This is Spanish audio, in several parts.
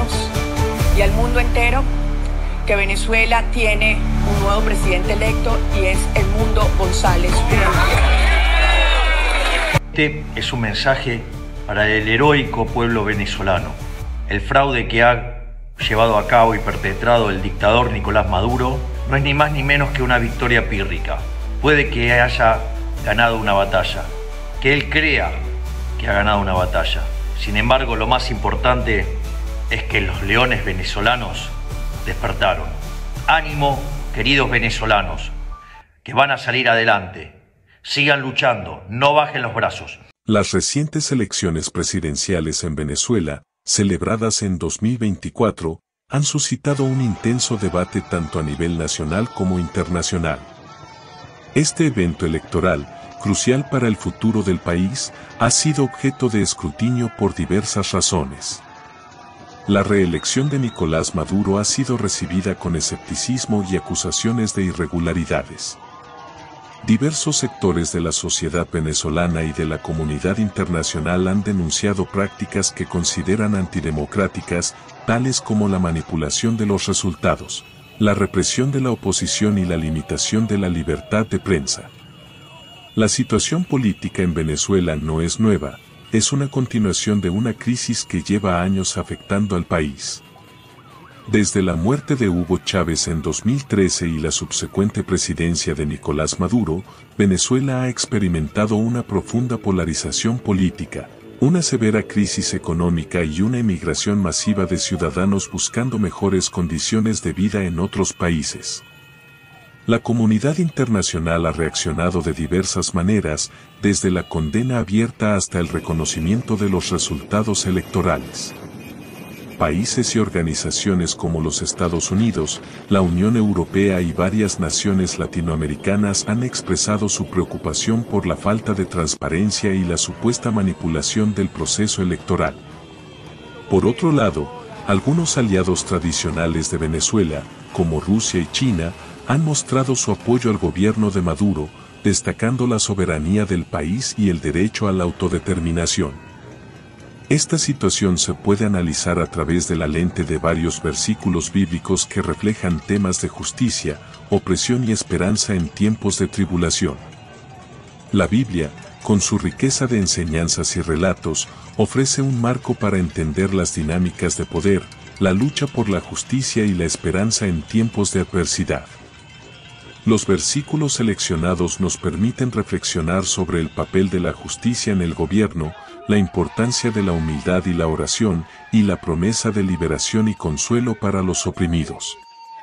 venezolanos y al mundo entero que Venezuela tiene un nuevo presidente electo y es Edmundo González. Este es un mensaje para el heroico pueblo venezolano. El fraude que ha llevado a cabo y perpetrado el dictador Nicolás Maduro no es ni más ni menos que una victoria pírrica. Puede que haya ganado una batalla, que él crea que ha ganado una batalla. Sin embargo, lo más importante es que los leones venezolanos despertaron. Ánimo, queridos venezolanos, que van a salir adelante. Sigan luchando, no bajen los brazos. Las recientes elecciones presidenciales en Venezuela, celebradas en 2024, han suscitado un intenso debate tanto a nivel nacional como internacional. Este evento electoral, crucial para el futuro del país, ha sido objeto de escrutinio por diversas razones. La reelección de Nicolás Maduro ha sido recibida con escepticismo y acusaciones de irregularidades. Diversos sectores de la sociedad venezolana y de la comunidad internacional han denunciado prácticas que consideran antidemocráticas, tales como la manipulación de los resultados, la represión de la oposición y la limitación de la libertad de prensa. La situación política en Venezuela no es nueva, es una continuación de una crisis que lleva años afectando al país. Desde la muerte de Hugo Chávez en 2013 y la subsecuente presidencia de Nicolás Maduro, Venezuela ha experimentado una profunda polarización política, una severa crisis económica y una emigración masiva de ciudadanos buscando mejores condiciones de vida en otros países. La comunidad internacional ha reaccionado de diversas maneras, desde la condena abierta hasta el reconocimiento de los resultados electorales. Países y organizaciones como los Estados Unidos, la Unión Europea y varias naciones latinoamericanas han expresado su preocupación por la falta de transparencia y la supuesta manipulación del proceso electoral. Por otro lado, algunos aliados tradicionales de Venezuela, como Rusia y China, han mostrado su apoyo al gobierno de Maduro, destacando la soberanía del país y el derecho a la autodeterminación. Esta situación se puede analizar a través de la lente de varios versículos bíblicos que reflejan temas de justicia, opresión y esperanza en tiempos de tribulación. La Biblia, con su riqueza de enseñanzas y relatos, ofrece un marco para entender las dinámicas de poder, la lucha por la justicia y la esperanza en tiempos de adversidad. Los versículos seleccionados nos permiten reflexionar sobre el papel de la justicia en el gobierno, la importancia de la humildad y la oración, y la promesa de liberación y consuelo para los oprimidos.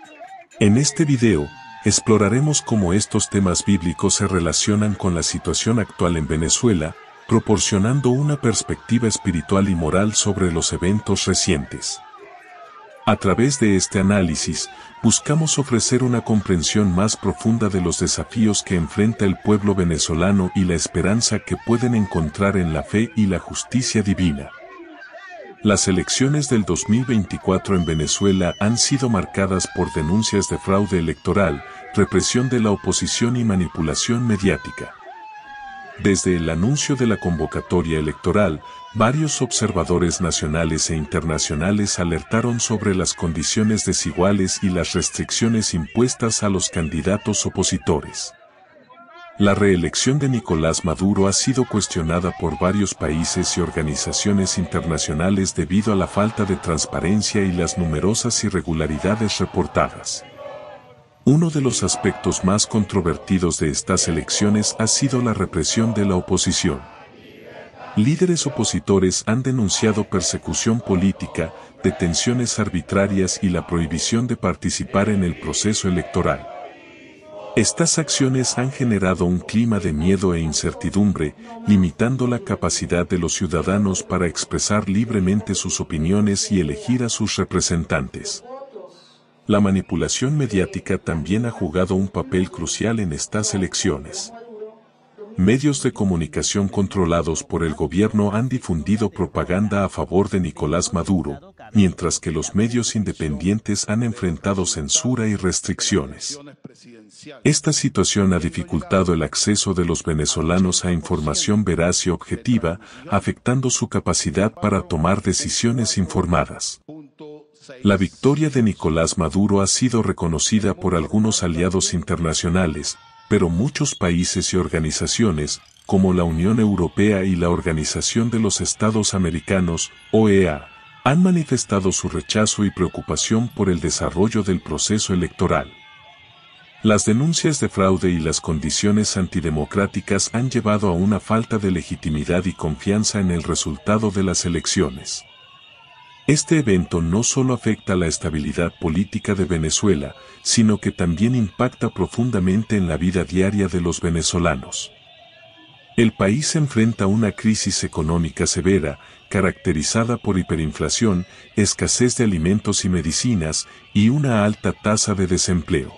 En este video, exploraremos cómo estos temas bíblicos se relacionan con la situación actual en Venezuela, proporcionando una perspectiva espiritual y moral sobre los eventos recientes. A través de este análisis, buscamos ofrecer una comprensión más profunda de los desafíos que enfrenta el pueblo venezolano y la esperanza que pueden encontrar en la fe y la justicia divina. Las elecciones del 2024 en Venezuela han sido marcadas por denuncias de fraude electoral, represión de la oposición y manipulación mediática. Desde el anuncio de la convocatoria electoral, varios observadores nacionales e internacionales alertaron sobre las condiciones desiguales y las restricciones impuestas a los candidatos opositores. La reelección de Nicolás Maduro ha sido cuestionada por varios países y organizaciones internacionales debido a la falta de transparencia y las numerosas irregularidades reportadas. Uno de los aspectos más controvertidos de estas elecciones ha sido la represión de la oposición. Líderes opositores han denunciado persecución política, detenciones arbitrarias y la prohibición de participar en el proceso electoral. Estas acciones han generado un clima de miedo e incertidumbre, limitando la capacidad de los ciudadanos para expresar libremente sus opiniones y elegir a sus representantes. La manipulación mediática también ha jugado un papel crucial en estas elecciones. Medios de comunicación controlados por el gobierno han difundido propaganda a favor de Nicolás Maduro, mientras que los medios independientes han enfrentado censura y restricciones. Esta situación ha dificultado el acceso de los venezolanos a información veraz y objetiva, afectando su capacidad para tomar decisiones informadas. La victoria de Nicolás Maduro ha sido reconocida por algunos aliados internacionales, pero muchos países y organizaciones, como la Unión Europea y la Organización de los Estados Americanos, OEA, han manifestado su rechazo y preocupación por el desarrollo del proceso electoral. Las denuncias de fraude y las condiciones antidemocráticas han llevado a una falta de legitimidad y confianza en el resultado de las elecciones. Este evento no solo afecta la estabilidad política de Venezuela, sino que también impacta profundamente en la vida diaria de los venezolanos. El país enfrenta una crisis económica severa, caracterizada por hiperinflación, escasez de alimentos y medicinas, y una alta tasa de desempleo.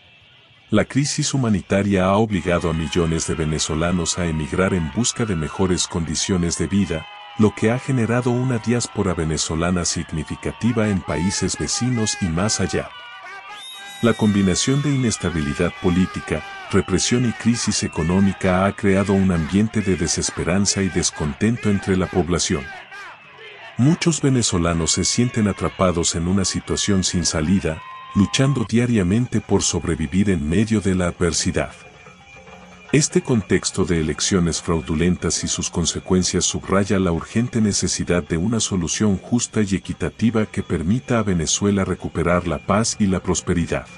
La crisis humanitaria ha obligado a millones de venezolanos a emigrar en busca de mejores condiciones de vida, lo que ha generado una diáspora venezolana significativa en países vecinos y más allá. La combinación de inestabilidad política, represión y crisis económica ha creado un ambiente de desesperanza y descontento entre la población. Muchos venezolanos se sienten atrapados en una situación sin salida, luchando diariamente por sobrevivir en medio de la adversidad. Este contexto de elecciones fraudulentas y sus consecuencias subraya la urgente necesidad de una solución justa y equitativa que permita a Venezuela recuperar la paz y la prosperidad.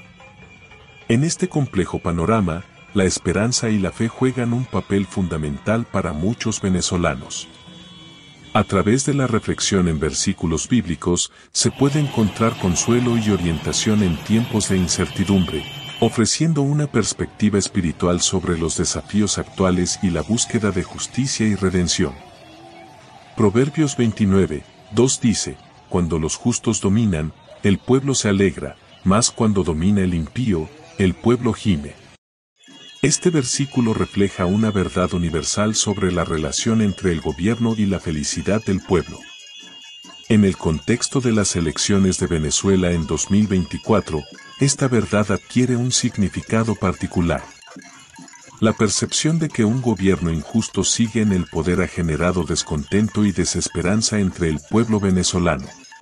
En este complejo panorama, la esperanza y la fe juegan un papel fundamental para muchos venezolanos. A través de la reflexión en versículos bíblicos, se puede encontrar consuelo y orientación en tiempos de incertidumbre, ofreciendo una perspectiva espiritual sobre los desafíos actuales y la búsqueda de justicia y redención. Proverbios 29:2 dice: cuando los justos dominan, el pueblo se alegra, mas cuando domina el impío, el pueblo gime. Este versículo refleja una verdad universal sobre la relación entre el gobierno y la felicidad del pueblo. En el contexto de las elecciones de Venezuela en 2024, esta verdad adquiere un significado particular. La percepción de que un gobierno injusto sigue en el poder ha generado descontento y desesperanza entre el pueblo venezolano.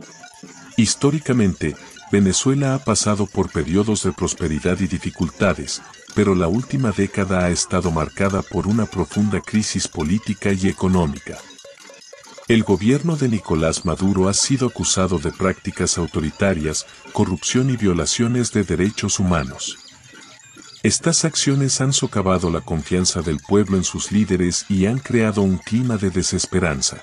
Históricamente, Venezuela ha pasado por periodos de prosperidad y dificultades, pero la última década ha estado marcada por una profunda crisis política y económica. El gobierno de Nicolás Maduro ha sido acusado de prácticas autoritarias, corrupción y violaciones de derechos humanos. Estas acciones han socavado la confianza del pueblo en sus líderes y han creado un clima de desesperanza.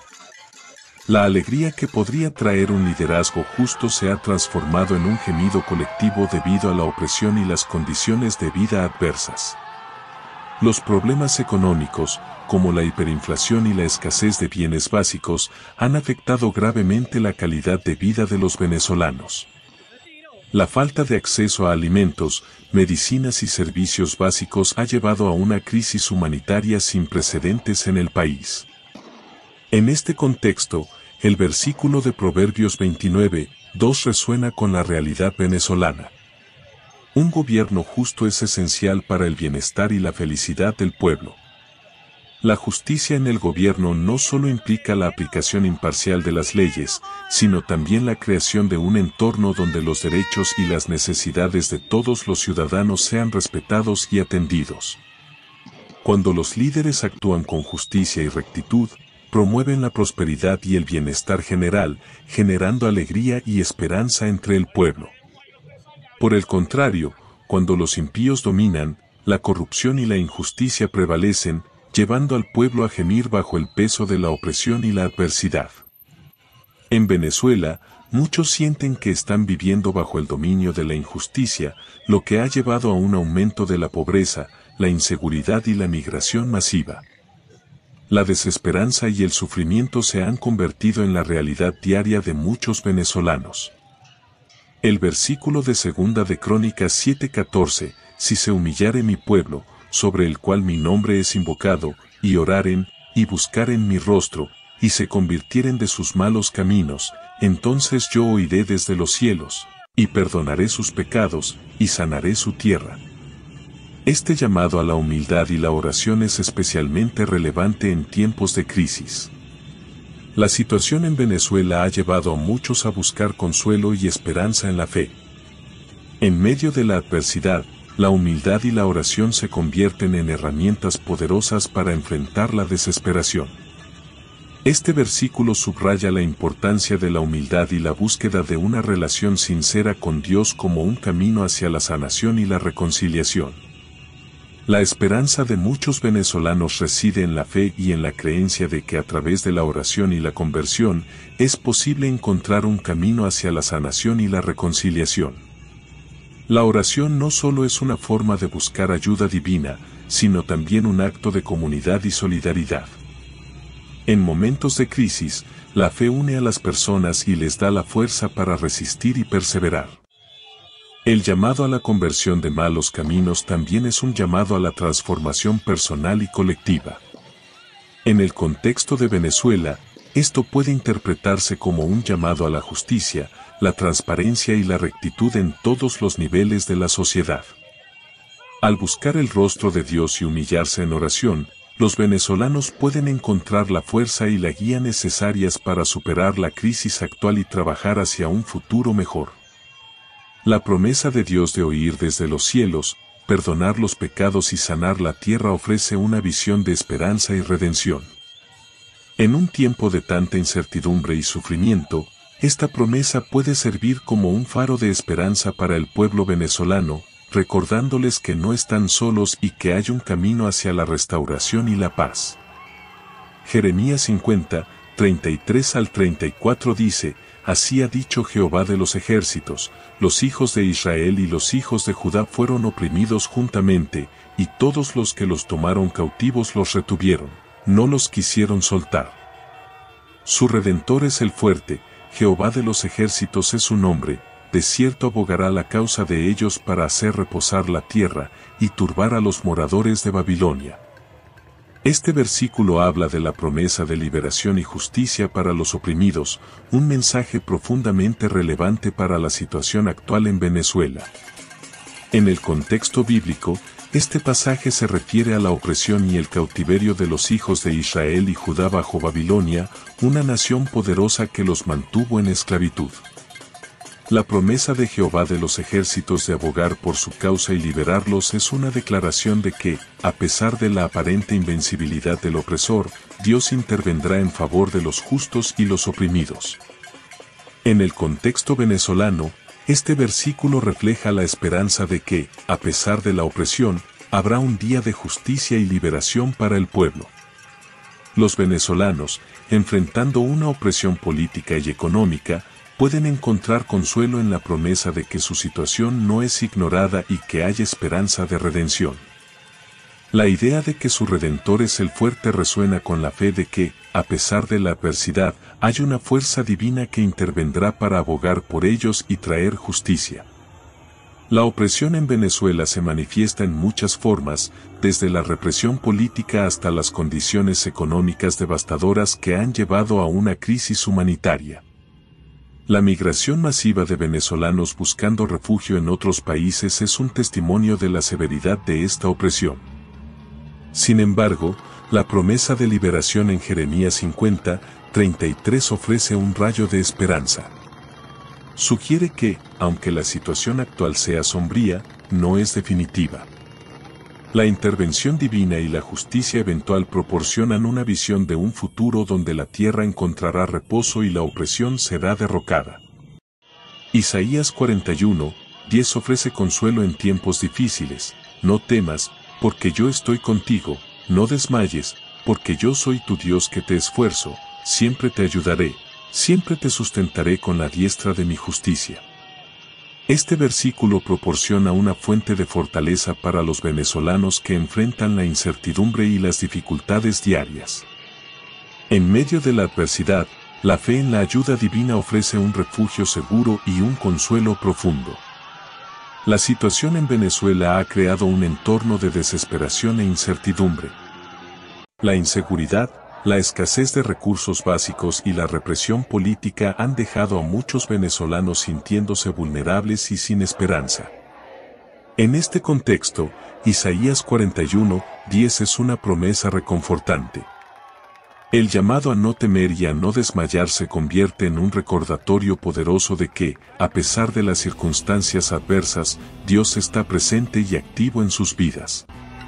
La alegría que podría traer un liderazgo justo se ha transformado en un gemido colectivo debido a la opresión y las condiciones de vida adversas. Los problemas económicos, como la hiperinflación y la escasez de bienes básicos, han afectado gravemente la calidad de vida de los venezolanos. La falta de acceso a alimentos, medicinas y servicios básicos ha llevado a una crisis humanitaria sin precedentes en el país. En este contexto, el versículo de Proverbios 29:2 resuena con la realidad venezolana. Un gobierno justo es esencial para el bienestar y la felicidad del pueblo. La justicia en el gobierno no solo implica la aplicación imparcial de las leyes, sino también la creación de un entorno donde los derechos y las necesidades de todos los ciudadanos sean respetados y atendidos. Cuando los líderes actúan con justicia y rectitud, promueven la prosperidad y el bienestar general, generando alegría y esperanza entre el pueblo. Por el contrario, cuando los impíos dominan, la corrupción y la injusticia prevalecen, llevando al pueblo a gemir bajo el peso de la opresión y la adversidad. En Venezuela, muchos sienten que están viviendo bajo el dominio de la injusticia, lo que ha llevado a un aumento de la pobreza, la inseguridad y la migración masiva. La desesperanza y el sufrimiento se han convertido en la realidad diaria de muchos venezolanos. El versículo de 2 de Crónicas 7:14, si se humillare mi pueblo, sobre el cual mi nombre es invocado, y oraren, y buscaren mi rostro, y se convirtieren de sus malos caminos, entonces yo oiré desde los cielos, y perdonaré sus pecados, y sanaré su tierra. Este llamado a la humildad y la oración es especialmente relevante en tiempos de crisis. La situación en Venezuela ha llevado a muchos a buscar consuelo y esperanza en la fe. En medio de la adversidad, la humildad y la oración se convierten en herramientas poderosas para enfrentar la desesperación. Este versículo subraya la importancia de la humildad y la búsqueda de una relación sincera con Dios como un camino hacia la sanación y la reconciliación. La esperanza de muchos venezolanos reside en la fe y en la creencia de que a través de la oración y la conversión es posible encontrar un camino hacia la sanación y la reconciliación. La oración no solo es una forma de buscar ayuda divina, sino también un acto de comunidad y solidaridad. En momentos de crisis, la fe une a las personas y les da la fuerza para resistir y perseverar. El llamado a la conversión de malos caminos también es un llamado a la transformación personal y colectiva. En el contexto de Venezuela, esto puede interpretarse como un llamado a la justicia, la transparencia y la rectitud en todos los niveles de la sociedad. Al buscar el rostro de Dios y humillarse en oración, los venezolanos pueden encontrar la fuerza y la guía necesarias para superar la crisis actual y trabajar hacia un futuro mejor. La promesa de Dios de oír desde los cielos, perdonar los pecados y sanar la tierra ofrece una visión de esperanza y redención. En un tiempo de tanta incertidumbre y sufrimiento, esta promesa puede servir como un faro de esperanza para el pueblo venezolano, recordándoles que no están solos y que hay un camino hacia la restauración y la paz. Jeremías 50, 33 al 34 dice: Así ha dicho Jehová de los ejércitos, los hijos de Israel y los hijos de Judá fueron oprimidos juntamente, y todos los que los tomaron cautivos los retuvieron, no los quisieron soltar. Su Redentor es el fuerte, Jehová de los ejércitos es su nombre, de cierto abogará la causa de ellos para hacer reposar la tierra, y turbar a los moradores de Babilonia. Este versículo habla de la promesa de liberación y justicia para los oprimidos, un mensaje profundamente relevante para la situación actual en Venezuela. En el contexto bíblico, este pasaje se refiere a la opresión y el cautiverio de los hijos de Israel y Judá bajo Babilonia, una nación poderosa que los mantuvo en esclavitud. La promesa de Jehová de los ejércitos de abogar por su causa y liberarlos es una declaración de que, a pesar de la aparente invencibilidad del opresor, Dios intervendrá en favor de los justos y los oprimidos. En el contexto venezolano, este versículo refleja la esperanza de que, a pesar de la opresión, habrá un día de justicia y liberación para el pueblo. Los venezolanos, enfrentando una opresión política y económica, pueden encontrar consuelo en la promesa de que su situación no es ignorada y que hay esperanza de redención. La idea de que su Redentor es el fuerte resuena con la fe de que, a pesar de la adversidad, hay una fuerza divina que intervendrá para abogar por ellos y traer justicia. La opresión en Venezuela se manifiesta en muchas formas, desde la represión política hasta las condiciones económicas devastadoras que han llevado a una crisis humanitaria. La migración masiva de venezolanos buscando refugio en otros países es un testimonio de la severidad de esta opresión. Sin embargo, la promesa de liberación en Jeremías 50, 33 ofrece un rayo de esperanza. Sugiere que, aunque la situación actual sea sombría, no es definitiva. La intervención divina y la justicia eventual proporcionan una visión de un futuro donde la tierra encontrará reposo y la opresión será derrocada. Isaías 41, 10 ofrece consuelo en tiempos difíciles: no temas, porque yo estoy contigo, no desmayes, porque yo soy tu Dios que te esfuerzo, siempre te ayudaré, siempre te sustentaré con la diestra de mi justicia. Este versículo proporciona una fuente de fortaleza para los venezolanos que enfrentan la incertidumbre y las dificultades diarias. En medio de la adversidad, la fe en la ayuda divina ofrece un refugio seguro y un consuelo profundo. La situación en Venezuela ha creado un entorno de desesperación e incertidumbre. La inseguridad, la escasez de recursos básicos y la represión política han dejado a muchos venezolanos sintiéndose vulnerables y sin esperanza. En este contexto, Isaías 41, 10 es una promesa reconfortante. El llamado a no temer y a no desmayar se convierte en un recordatorio poderoso de que, a pesar de las circunstancias adversas, Dios está presente y activo en sus vidas.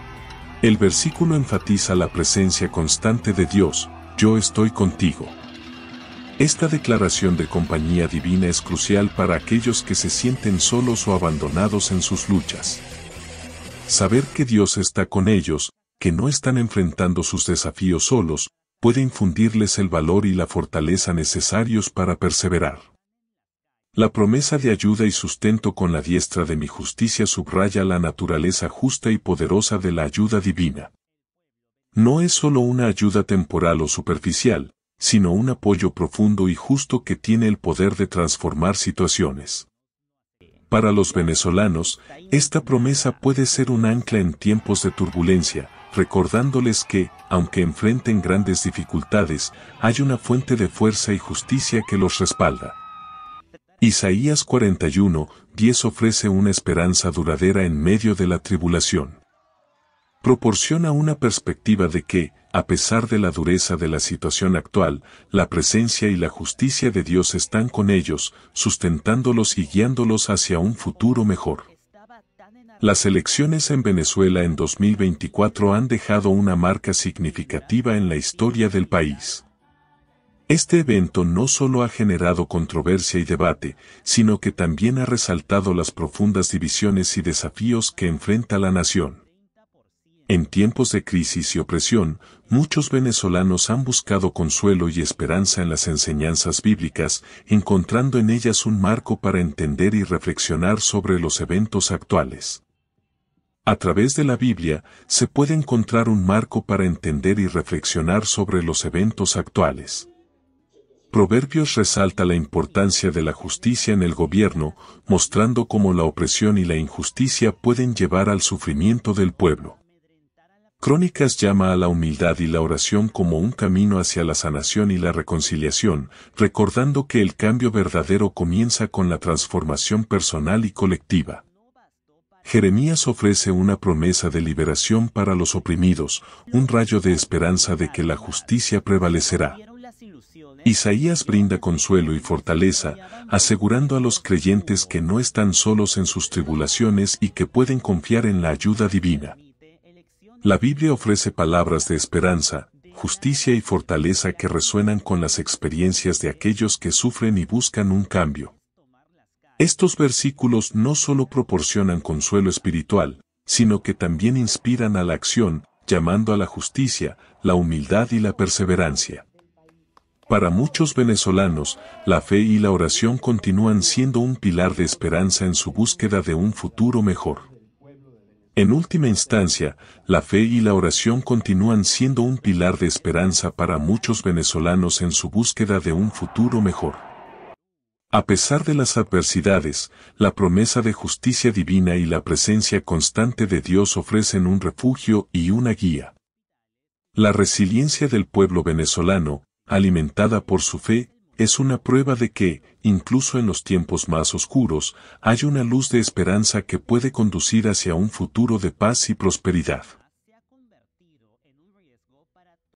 El versículo enfatiza la presencia constante de Dios: yo estoy contigo. Esta declaración de compañía divina es crucial para aquellos que se sienten solos o abandonados en sus luchas. Saber que Dios está con ellos, que no están enfrentando sus desafíos solos, puede infundirles el valor y la fortaleza necesarios para perseverar. La promesa de ayuda y sustento con la diestra de mi justicia subraya la naturaleza justa y poderosa de la ayuda divina. No es solo una ayuda temporal o superficial, sino un apoyo profundo y justo que tiene el poder de transformar situaciones. Para los venezolanos, esta promesa puede ser un ancla en tiempos de turbulencia, recordándoles que, aunque enfrenten grandes dificultades, hay una fuente de fuerza y justicia que los respalda. Isaías 41:10 ofrece una esperanza duradera en medio de la tribulación. Proporciona una perspectiva de que, a pesar de la dureza de la situación actual, la presencia y la justicia de Dios están con ellos, sustentándolos y guiándolos hacia un futuro mejor. Las elecciones en Venezuela en 2024 han dejado una marca significativa en la historia del país. Este evento no solo ha generado controversia y debate, sino que también ha resaltado las profundas divisiones y desafíos que enfrenta la nación. En tiempos de crisis y opresión, muchos venezolanos han buscado consuelo y esperanza en las enseñanzas bíblicas, encontrando en ellas un marco para entender y reflexionar sobre los eventos actuales. A través de la Biblia, se puede encontrar un marco para entender y reflexionar sobre los eventos actuales. Proverbios resalta la importancia de la justicia en el gobierno, mostrando cómo la opresión y la injusticia pueden llevar al sufrimiento del pueblo. Crónicas llama a la humildad y la oración como un camino hacia la sanación y la reconciliación, recordando que el cambio verdadero comienza con la transformación personal y colectiva. Jeremías ofrece una promesa de liberación para los oprimidos, un rayo de esperanza de que la justicia prevalecerá. Isaías brinda consuelo y fortaleza, asegurando a los creyentes que no están solos en sus tribulaciones y que pueden confiar en la ayuda divina. La Biblia ofrece palabras de esperanza, justicia y fortaleza que resuenan con las experiencias de aquellos que sufren y buscan un cambio. Estos versículos no solo proporcionan consuelo espiritual, sino que también inspiran a la acción, llamando a la justicia, la humildad y la perseverancia. Para muchos venezolanos, la fe y la oración continúan siendo un pilar de esperanza en su búsqueda de un futuro mejor. En última instancia, la fe y la oración continúan siendo un pilar de esperanza para muchos venezolanos en su búsqueda de un futuro mejor. A pesar de las adversidades, la promesa de justicia divina y la presencia constante de Dios ofrecen un refugio y una guía. La resiliencia del pueblo venezolano, alimentada por su fe, es una prueba de que, incluso en los tiempos más oscuros, hay una luz de esperanza que puede conducir hacia un futuro de paz y prosperidad.